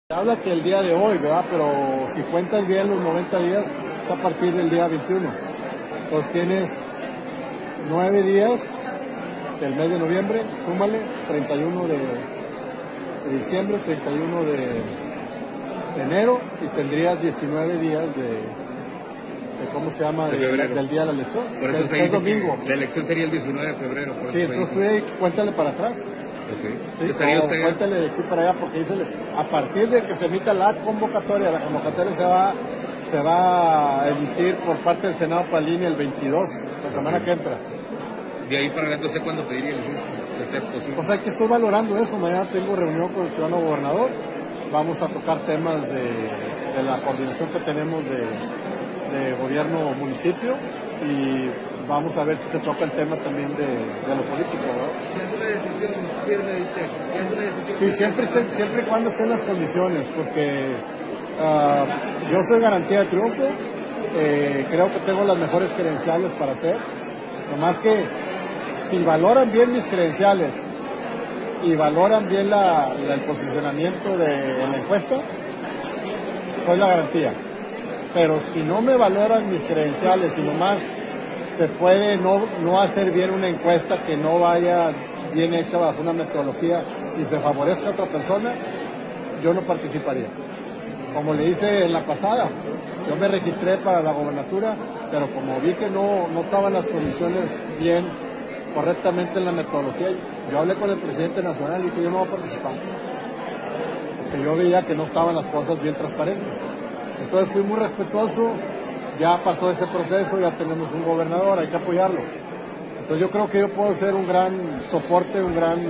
Habla que el día de hoy, ¿verdad? Pero si cuentas bien los 90 días, es a partir del día 21. Entonces tienes 9 días del mes de noviembre, súmale, 31 de diciembre, 31 de enero, y tendrías 19 días de ¿cómo se llama? Del día de la elección. Por eso es domingo. La elección sería el 19 de febrero. Por sí, entonces tú ahí, cuéntale para atrás. Okay. Sí, ¿Estaría usted? Cuéntale de aquí para allá, porque dice, a partir de que se emita la convocatoria se va a emitir por parte del Senado para línea el 22, la semana que entra. De ahí para adelante, ¿usted cuándo pediría el excepto? ¿Sí? O sea, que estoy valorando eso. Mañana tengo reunión con el ciudadano gobernador. Vamos a tocar temas de la coordinación que tenemos de gobierno municipio y vamos a ver si se toca el tema también de lo político, ¿verdad? ¿Es una decisión firme de usted? ¿Es una decisión sí, siempre y cuando estén las condiciones, porque yo soy garantía de triunfo, creo que tengo las mejores credenciales para hacer, nomás que si valoran bien mis credenciales y valoran bien el posicionamiento en la encuesta, soy la garantía. Pero si no me valoran mis credenciales y nomás se puede no hacer bien una encuesta que no vaya bien hecha bajo una metodología y se favorezca a otra persona, yo no participaría. Como le hice en la pasada, yo me registré para la gobernatura, pero como vi que no estaban las condiciones bien, correctamente en la metodología, yo hablé con el presidente nacional y dije yo no voy a participar, porque yo veía que no estaban las cosas bien transparentes. Entonces fui muy respetuoso, ya pasó ese proceso, ya tenemos un gobernador, hay que apoyarlo. Entonces yo creo que yo puedo ser un gran soporte, un gran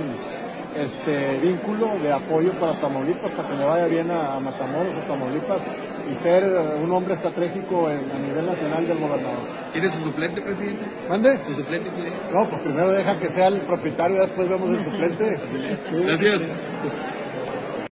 vínculo de apoyo para Tamaulipas, para que le vaya bien a Matamoros o Tamaulipas y ser un hombre estratégico a nivel nacional del gobernador. ¿Tiene su suplente, presidente? ¿Mande? ¿Su suplente quién es? No, pues primero deja que sea el propietario y después vemos el suplente. Sí. Gracias.